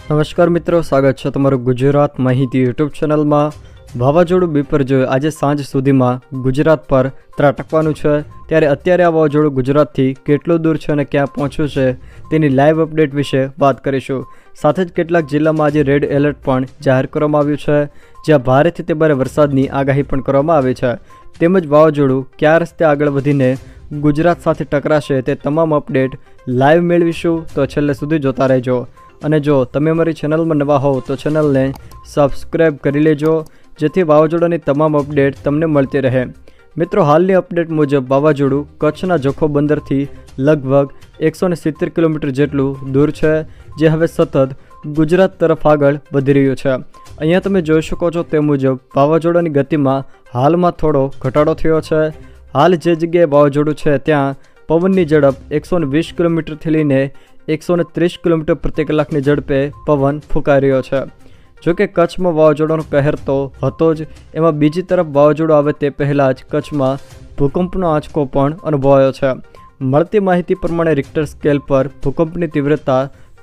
નમસ્કાર મિત્રો, સ્વાગત છે તમારું ગુજરાત માહિતી યુટ્યુબ ચેનલમાં। વાવાઝોડું બિપરજોય આજે સાંજ સુધીમાં ગુજરાત પર ત્રાટકવાનું છે, ત્યારે અત્યારે આ વાવાઝોડું ગુજરાતથી કેટલું દૂર છે અને ક્યાં પહોંચ્યું છે તેની લાઈવ અપડેટ વિશે વાત કરીશું। સાથે જ કેટલાક જિલ્લામાં આજે રેડ એલર્ટ પણ જાહેર કરવામાં આવ્યું છે, જ્યાં ભારેથી તે ભારે વરસાદની આગાહી પણ કરવામાં આવી છે। તેમજ વાવાઝોડું કયા રસ્તે આગળ વધીને ગુજરાત સાથે ટકરાશે તે તમામ અપડેટ લાઈવ મેળવીશું, તો છેલ્લે સુધી જોતા રહેજો। અને જો તમે અમારી ચેનલમાં નવા હોવ તો ચેનલને સબસ્ક્રાઈબ કરી લેજો, જેથી વાવાઝોડાની તમામ અપડેટ તમને મળતી રહે। મિત્રો, હાલની અપડેટ મુજબ વાવાઝોડું કચ્છના જખો બંદરથી લગભગ 170 કિલોમીટર જેટલું દૂર છે, જે હવે સતત ગુજરાત તરફ આગળ વધી રહ્યું છે। અહીંયા તમે જોઈ શકો છો તે મુજબ વાવાઝોડાની ગતિમાં હાલમાં થોડો ઘટાડો થયો છે। હાલ જે જગ્યાએ વાવાઝોડું છે ત્યાં પવનની ઝડપ 120 કિલોમીટરથી લઈને 130 કિલોમીટર પ્રતિ કલાકની ઝડપે પવન ફૂંકાઈ રહ્યો છે। જોકે કચ્છમાં વાવાઝોડાનો કહેર તો હતો જ, એમાં બીજી તરફ વાવાઝોડું આવે તે પહેલાં જ કચ્છમાં ભૂકંપનો આંચકો પણ અનુભવાયો છે। મળતી માહિતી પ્રમાણે રિક્ટર સ્કેલ પર ભૂકંપની તીવ્રતા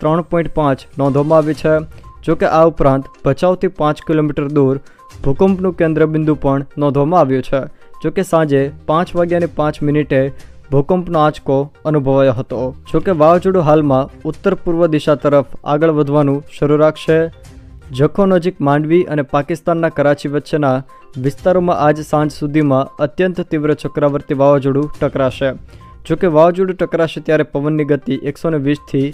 3.5 નોંધવામાં આવી છે। જોકે આ ઉપરાંત ભચાઉથી 5 કિલોમીટર દૂર ભૂકંપનું કેન્દ્રબિંદુ પણ નોંધવામાં આવ્યું છે। જોકે સાંજે 5:05 ભૂકંપનો આંચકો અનુભવાયો હતો। જોકે વાવાઝોડું હાલમાં ઉત્તર પૂર્વ દિશા તરફ આગળ વધવાનું શરૂ રાખશે। જખો નજીક માંડવી અને પાકિસ્તાનના કરાચી વચ્ચેના વિસ્તારોમાં આજ સાંજ સુધીમાં અત્યંત તીવ્ર ચક્રવાતી વાવાઝોડું ટકરાશે। જોકે વાવાઝોડું ટકરાશે ત્યારે પવનની ગતિ 120થી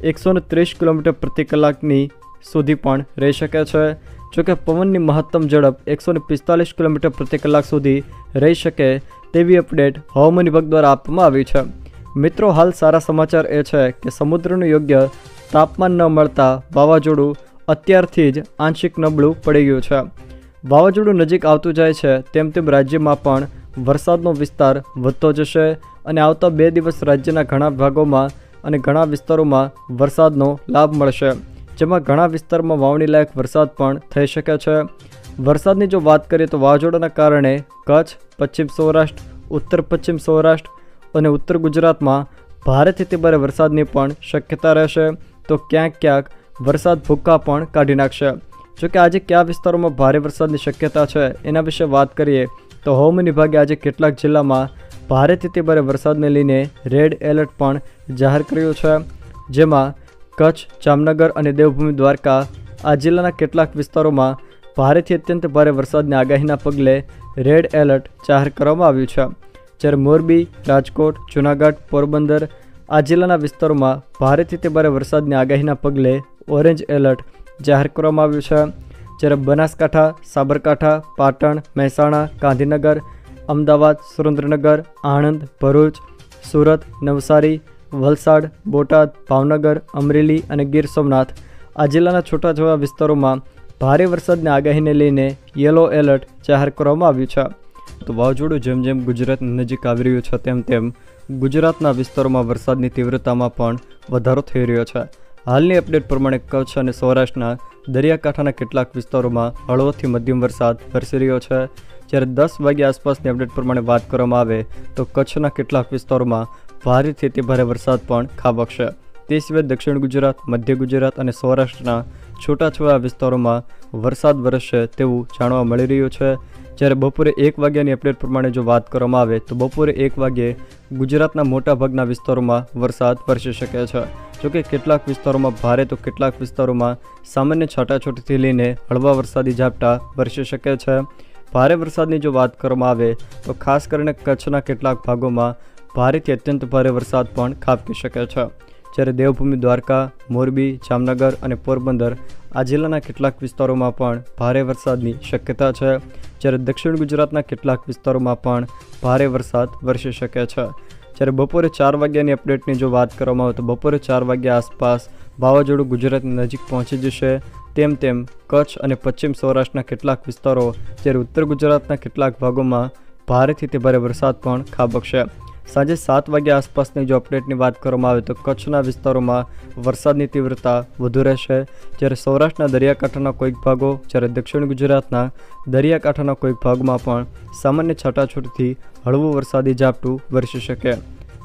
130 કિલોમીટર પ્રતિ કલાકની સુધી પણ રહી શકે છે। જોકે પવનની મહત્તમ ઝડપ 145 કિલોમીટર પ્રતિ કલાક સુધી રહી શકે તેવી અપડેટ હવામાન વિભાગ દ્વારા આપવામાં આવી છે। મિત્રો, હાલ સારા સમાચાર એ છે કે સમુદ્રનું યોગ્ય તાપમાન ન મળતા વાવાઝોડું અત્યારથી જ આંશિક નબળું પડી ગયું છે। વાવાઝોડું નજીક આવતું જાય છે તેમ તેમ રાજ્યમાં પણ વરસાદનો વિસ્તાર વધતો જશે અને આવતા 2 દિવસ રાજ્યના ઘણા ભાગોમાં અને ઘણા વિસ્તારોમાં વરસાદનો લાભ મળશે, જેમાં ઘણા વિસ્તારમાં વાવણી લાયક વરસાદ પણ થઈ શકે છે। વરસાદની જો વાત કરીએ તો વાવાઝોડાના કારણે કચ્છ, પશ્ચિમ સૌરાષ્ટ્ર, ઉત્તર પશ્ચિમ સૌરાષ્ટ્ર અને ઉત્તર ગુજરાતમાં ભારેથી તે ભારે વરસાદની પણ શક્યતા રહેશે, તો ક્યાંક ક્યાંક વરસાદ ભૂક્કા પણ કાઢી નાખશે। જોકે આજે કયા વિસ્તારોમાં ભારે વરસાદની શક્યતા છે એના વિશે વાત કરીએ તો હવામાન વિભાગે આજે કેટલાક જિલ્લામાં ભારેથી તે ભારે વરસાદને લઈને રેડ એલર્ટ પણ જાહેર કર્યું છે, જેમાં કચ્છ, જામનગર અને દેવભૂમિ દ્વારકા આ જિલ્લાના કેટલાક વિસ્તારોમાં ભારેથી અત્યંત ભારે વરસાદની આગાહીના પગલે રેડ એલર્ટ જાહેર કરવામાં આવ્યું છે। જ્યારે મોરબી, રાજકોટ, જૂનાગઢ, પોરબંદર આ જિલ્લાના વિસ્તારોમાં ભારેથી તે ભારે વરસાદની આગાહીના પગલે ઓરેન્જ એલર્ટ જાહેર કરવામાં આવ્યું છે। જ્યારે બનાસકાંઠા, સાબરકાંઠા, પાટણ, મહેસાણા, ગાંધીનગર, અમદાવાદ, સુરેન્દ્રનગર, આણંદ, ભરૂચ, સુરત, નવસારી, વલસાડ, બોટાદ, ભાવનગર, અમરેલી અને ગીર સોમનાથ આ જિલ્લાના છૂટાછવાયા વિસ્તારોમાં ભારે વરસાદની આગાહીને લઈને યલો એલર્ટ જાહેર કરવામાં આવ્યું છે। તો વાવાઝોડું જેમ જેમ ગુજરાતની નજીક આવી રહ્યું છે તેમ તેમ ગુજરાતના વિસ્તારોમાં વરસાદની તીવ્રતામાં પણ વધારો થઈ રહ્યો છે। હાલની અપડેટ પ્રમાણે કચ્છ અને સૌરાષ્ટ્રના દરિયાકાંઠાના કેટલાક વિસ્તારોમાં હળવોથી મધ્યમ વરસાદ વરસી રહ્યો છે। જ્યારે 10 વાગ્યા આસપાસની અપડેટ પ્રમાણે વાત કરવામાં આવે તો કચ્છના કેટલાક વિસ્તારોમાં ભારેથી અતિ ભારે વરસાદ પણ ખાબકશે। તે સિવાય દક્ષિણ ગુજરાત, મધ્ય ગુજરાત અને સૌરાષ્ટ્રના છૂટાછવાયા વિસ્તારોમાં વરસાદ વરસશે તેવું જાણવા મળી રહ્યું છે। જ્યારે બપોરે 1 વાગ્યાની અપડેટ પ્રમાણે જો વાત કરવામાં આવે તો બપોરે 1 વાગ્યે ગુજરાતના મોટાભાગના વિસ્તારોમાં વરસાદ વરસી શકે છે। જોકે કેટલાક વિસ્તારોમાં ભારે તો કેટલાક વિસ્તારોમાં સામાન્ય છાંટાછૂટીથી લઈને હળવા વરસાદી ઝાપટા વરસી શકે છે। ભારે વરસાદની જો વાત કરવામાં આવે તો ખાસ કરીને કચ્છના કેટલાક ભાગોમાં ભારેથી અત્યંત ભારે વરસાદ પણ ખાબકી શકે છે। જ્યારે દેવભૂમિ દ્વારકા, મોરબી, જામનગર અને પોરબંદર આ જિલ્લાના કેટલાક વિસ્તારોમાં પણ ભારે વરસાદની શક્યતા છે। જ્યારે દક્ષિણ ગુજરાતના કેટલાક વિસ્તારોમાં પણ ભારે વરસાદ વરસી શકે છે। જ્યારે બપોરે 4 વાગ્યાની અપડેટની જો વાત કરવામાં આવે તો બપોરે 4 વાગ્યા આસપાસ વાવાઝોડું ગુજરાતની નજીક પહોંચી જશે, તેમ તેમ કચ્છ અને પશ્ચિમ સૌરાષ્ટ્રના કેટલાક વિસ્તારો, જ્યારે ઉત્તર ગુજરાતના કેટલાક ભાગોમાં ભારેથી તે ભારે વરસાદ પણ ખાબકશે। સાંજે 7 વાગ્યા આસપાસની જો અપડેટની વાત કરવામાં આવે તો કચ્છના વિસ્તારોમાં વરસાદની તીવ્રતા વધુ રહેશે, જ્યારે સૌરાષ્ટ્રના દરિયાકાંઠાના કોઈક ભાગો, જ્યારે દક્ષિણ ગુજરાતના દરિયાકાંઠાના કોઈક ભાગમાં પણ સામાન્ય છાંટાછૂટીથી હળવું વરસાદી ઝાપટું વરસી શકે।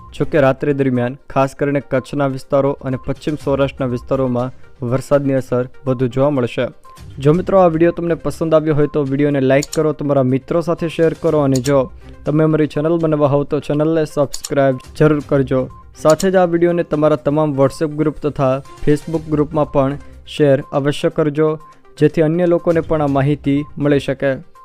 જોકે રાત્રિ દરમિયાન ખાસ કરીને કચ્છના વિસ્તારો અને પશ્ચિમ સૌરાષ્ટ્રના વિસ્તારોમાં વરસાદની અસર વધુ જોવા મળશે। જો મિત્રો આ વિડીયો તમને પસંદ આવ્યો હોય તો વિડીયોને લાઇક કરો, તમારા મિત્રો સાથે શેર કરો અને જો તમે અમારી ચેનલમાં નવા હોવ તો ચેનલને સબસ્ક્રાઈબ જરૂર કરજો। સાથે જ આ વિડીયોને તમારા તમામ વોટ્સએપ ગ્રુપ તથા ફેસબુક ગ્રુપમાં પણ શેર અવશ્ય કરજો, જેથી અન્ય લોકોને પણ આ માહિતી મળી શકે।